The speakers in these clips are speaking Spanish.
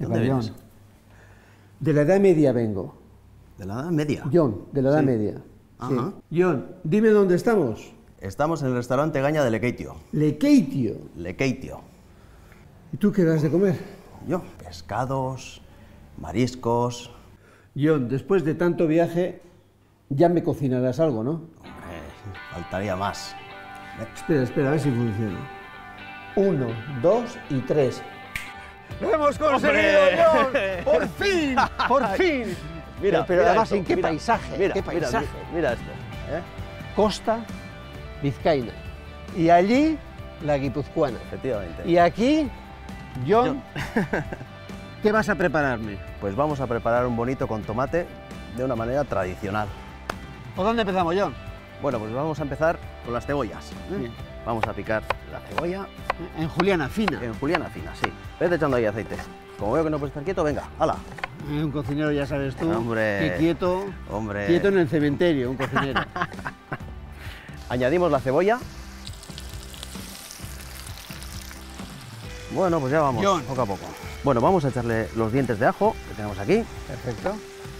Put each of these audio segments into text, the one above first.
¿De dónde vienes? De la Edad Media vengo. ¿De la Edad Media? John, de la Edad Media. Sí. Ajá. John, dime dónde estamos. Estamos en el restaurante Gaña de Lekeitio. Lekeitio. Lekeitio. ¿Y tú qué das de comer? Yo, pescados, mariscos... John, después de tanto viaje, ya me cocinarás algo, ¿no? Faltaría más. Espera, a ver si funciona. 1, 2 y 3. ¡Lo hemos conseguido, John! ¡Por fin! ¡Por fin! Mira, pero mira además, esto, ¿en qué mira, paisaje? Mira, ¿Qué paisaje? mira esto. Costa vizcaína. Y allí, la guipuzcoana. Efectivamente. Y aquí, John, ¿qué vas a prepararme? Pues vamos a preparar un bonito con tomate de una manera tradicional. ¿Por dónde empezamos, John? Bueno, pues vamos a empezar con las cebollas. Bien. Vamos a picar la cebolla En juliana fina. en juliana fina, sí. Vete echando ahí aceite. Como veo que no puedes estar quieto, venga, hala. Un cocinero, ya sabes tú, Hombre. que quieto, Hombre. quieto en el cementerio, un cocinero. Añadimos la cebolla. Bueno, pues ya vamos, John. poco a poco. Bueno, vamos a echarle los dientes de ajo que tenemos aquí. Perfecto.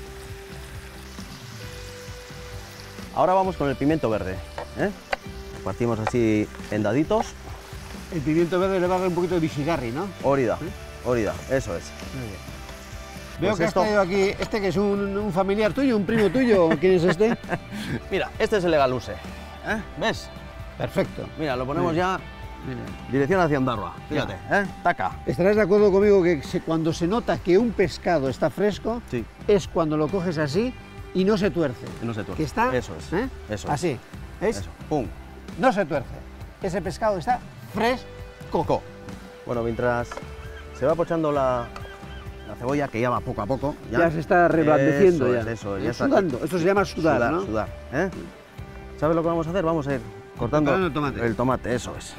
Ahora vamos con el pimiento verde. Lo partimos así en daditos. El pimiento verde le va a dar un poquito de bishigarri, ¿no? Órida, órida, eso es. Muy bien. Veo Pues que has traído aquí, que es un familiar tuyo, un primo tuyo. ¿Quién es este? Mira, este es el legaluse. ¿Ves? Perfecto. Mira, lo ponemos Muy ya dirección hacia Ondarroa. Fíjate, taca. Estarás de acuerdo conmigo que cuando se nota que un pescado está fresco, Sí. es cuando lo coges así y no se tuerce. No se tuerce. Que está, Eso es. Eso es. así. ¿Ves? Eso. Pum. No se tuerce. Ese pescado está fresco. Coco. Bueno, mientras se va pochando la cebolla, que ya va poco a poco. Ya se está reblandeciendo Eso ya. es, eso es, ya está. Sudando. Esto se llama sudar, ¿no? Sudar. ¿Sabes lo que vamos a hacer? Vamos a ir cortando Preparando el tomate. eso es.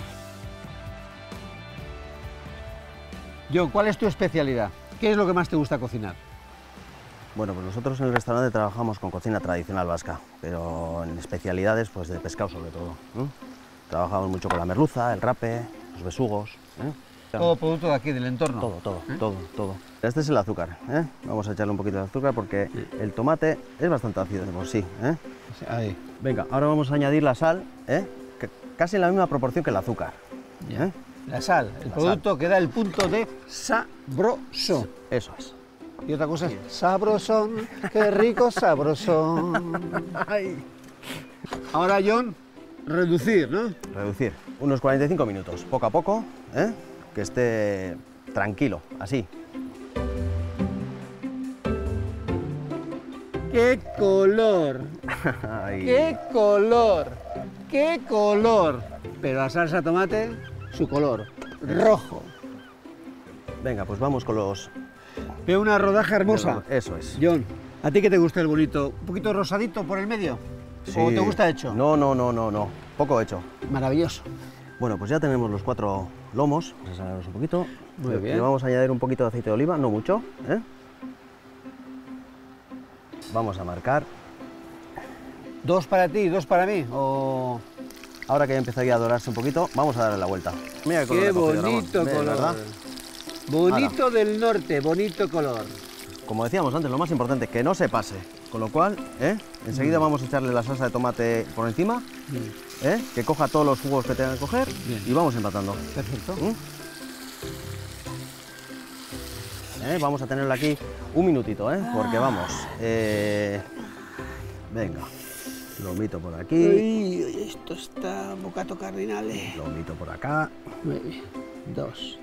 John, ¿cuál es tu especialidad? ¿Qué es lo que más te gusta cocinar? Bueno, pues nosotros en el restaurante trabajamos con cocina tradicional vasca, pero en especialidades pues de pescado sobre todo. Trabajamos mucho con la merluza, el rape, los besugos. Todo producto de aquí, del entorno. Todo. Este es el azúcar. Vamos a echarle un poquito de azúcar porque el tomate es bastante ácido de por sí. Ahí. Venga, ahora vamos a añadir la sal, casi en la misma proporción que el azúcar. Ya. La sal, el producto que da el punto de sabroso. Eso es. Y otra cosa es sabrosón, qué rico sabrosón. Ahora, John, reducir, ¿no? Reducir unos 45 minutos, poco a poco, que esté tranquilo, así. ¡Qué color! Ay. ¡Qué color! ¡Qué color! Pero la salsa tomate, su color, rojo. Venga, pues vamos con los... Veo una rodaja hermosa. Eso es. John, ¿a ti qué te gusta el bonito? ¿Un poquito rosadito por el medio? ¿O te gusta hecho? No, poco hecho. Maravilloso. Bueno, pues ya tenemos los 4 lomos, vamos a sacarlos un poquito. Muy bien. Le vamos a añadir un poquito de aceite de oliva, no mucho. Vamos a marcar. 2 para ti, 2 para mí, o... Ahora que ya empezaría a dorarse un poquito, vamos a darle la vuelta. Mira qué color ¡Qué ha cogido, bonito Ramón. color! ¿Verdad? Bonito del norte, bonito color. Como decíamos antes, lo más importante, que no se pase. Con lo cual, enseguida vamos a echarle la salsa de tomate por encima, que coja todos los jugos que tenga que coger. Bien. Y vamos empatando. Perfecto. Vamos a tenerlo aquí un minutito, porque vamos. Venga, lomito por aquí, Uy, esto está bocato cardinale. lomito por acá. Muy bien. 2.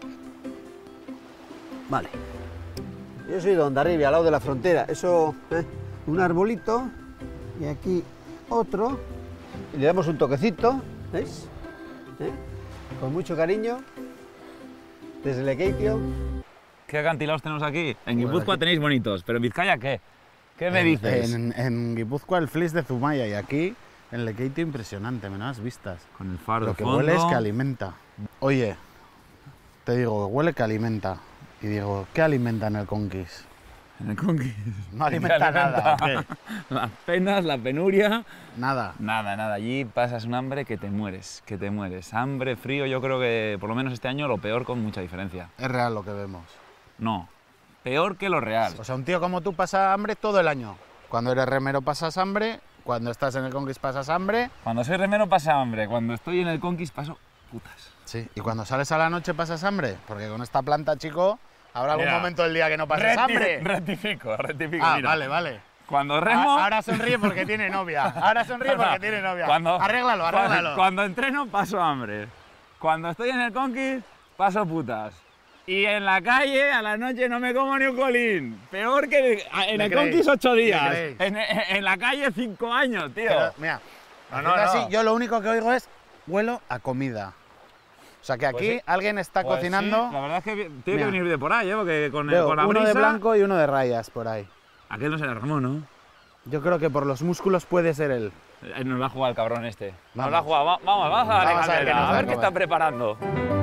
Vale. Yo soy de Hondarribia, al lado de la frontera. Eso, un arbolito y aquí otro. Y le damos un toquecito, ¿veis? Con mucho cariño. Desde Lekeitio. ¿Qué acantilados tenemos aquí? En Bueno, Guipúzcoa aquí- tenéis bonitos, pero en Vizcaya, ¿qué? ¿Qué me dices? En Guipúzcoa el flis de Zumaya y aquí en Lekeitio impresionante, menudas vistas. Con el faro Lo de que fondo. huele es que alimenta. Oye, te digo, huele que alimenta. Y digo, ¿qué alimenta en el Conquis? En el Conquis. No alimenta nada, ¿o qué? Las penas, la penuria. Nada. Nada. Allí pasas un hambre que te mueres, Hambre, frío, yo creo que por lo menos este año lo peor con mucha diferencia. Es real lo que vemos. No, peor que lo real. O sea, un tío como tú pasa hambre todo el año. Cuando eres remero pasas hambre, cuando estás en el Conquist pasas hambre. Cuando soy remero pasa hambre, cuando estoy en el Conquist paso putas. Sí, y cuando sales a la noche pasas hambre, porque con esta planta, chico, habrá algún Mira, momento del día que no pases hambre. Rectifico. Ah, Mira. vale. Cuando remo... Ahora sonríe porque tiene novia. Ahora sonríe porque tiene novia. Cuando- Arréglalo. Cuando entreno paso hambre. Cuando estoy en el Conquist paso putas. Y en la calle a la noche no me como ni un colín. Peor que en el creéis? Conquist 8 ¿Le días. creéis? En la calle 5 años, tío. Pero, mira, No, haciendo no. así, yo lo único que oigo es huelo a comida. O sea, que aquí Pues sí. alguien está Pues cocinando. sí, la verdad es que tiene Mira. que venir de por ahí, porque con Veo la uno brisa... de blanco y uno de rayas por ahí. Aquel no será Ramón, ¿no? Yo creo que por los músculos puede ser él. Nos la ha jugado el cabrón este. Nos Vamos. la ha jugado. Vamos a darle Vamos a ver qué candela, nos a va a ver qué comer. está preparando.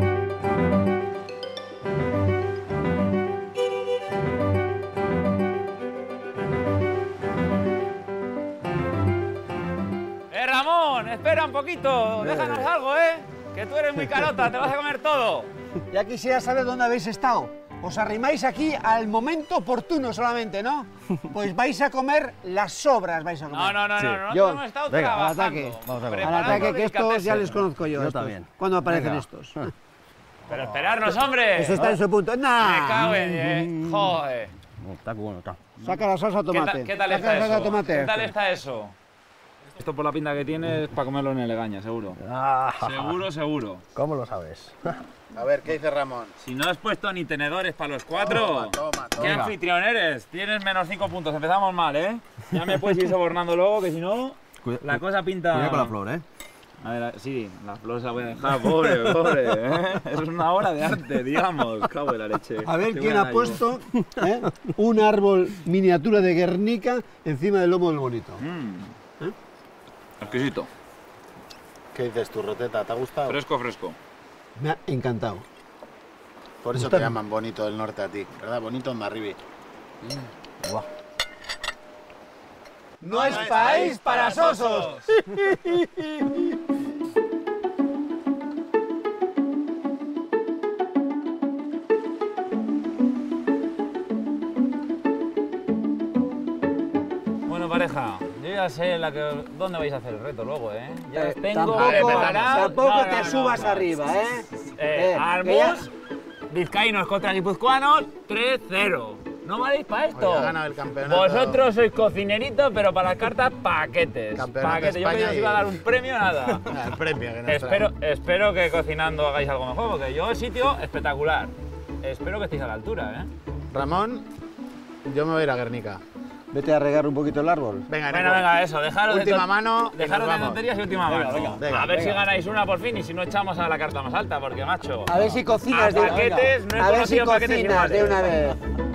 Ramón! Espera un poquito, déjanos algo, ¿eh? Que tú eres muy carota, te vas a comer todo. Ya quisiera saber dónde habéis estado. Os arrimáis aquí al momento oportuno solamente, ¿no? Pues vais a comer las sobras, vais a comer. No, Yo, hemos estado venga, al trabajando. ataque. Vamos a ver. Al preparando ataque, que estos ya delicatessen. les conozco yo. Yo estos. también. ¿Cuándo aparecen Venga. estos? Pero esperarnos, hombre. Eso está en su punto. Me ¡Nah! cago en... Joder. Está bueno, está. Saca la salsa de tomate. ¿Qué tal Saca está la salsa eso? de tomate. ¿Qué tal está eso? Esto por la pinta que tiene es para comerlo en Elegaña, seguro. Seguro. ¿Cómo lo sabes? A ver, ¿qué dice Ramón? Si no has puesto ni tenedores para los cuatro. Toma. ¿Qué anfitrión eres? Tienes menos 5 puntos. Empezamos mal, ¿eh? Ya me puedes ir sobornando luego, que si no, la cosa pinta... Cuidado con la flor, ¿eh? A ver, sí, la flor se la voy a dejar, pobre, ¿eh? Eso es una obra de arte, digamos. Cago en la leche. A ver Qué quién buena ha puesto un árbol miniatura de Guernica encima del lomo del bonito. Exquisito. ¿Qué dices tú, Roteta? ¿Te ha gustado? Fresco. Me ha encantado. Por eso Gusta- te llaman bonito del norte a ti, ¿verdad? Bonito en Marribi. Buah. No es país para sosos. Bueno, pareja, yo ya sé dónde vais a hacer el reto luego, ¿eh? Ya os tengo Tampoco, preparado. tampoco No, te no, subas no. arriba, ¿eh? que ya- Armús, vizcaínos contra guipuzcoanos, 3-0. ¿No valéis para esto? Oye, ha ganado el campeonato. Vosotros sois cocineritos, pero para las cartas, paquetes. Campeonato Paquetes. Yo España que os iba a dar un premio, nada. El premio que nos trae. espero que cocinando hagáis algo mejor, porque yo el sitio espectacular. Espero que estéis a la altura, ¿eh? Ramón, yo me voy a ir a Guernica. Vete a regar un poquito el árbol. Venga, eso, dejaros Última de mano y dejaros nos de vamos. tonterías y última mano. venga, a ver si venga. ganáis una por fin y si no echamos a la carta más alta, porque macho. A ver si cocinas A paquetes, no he a ver si conocido paquetes cocinas de iguales. una vez.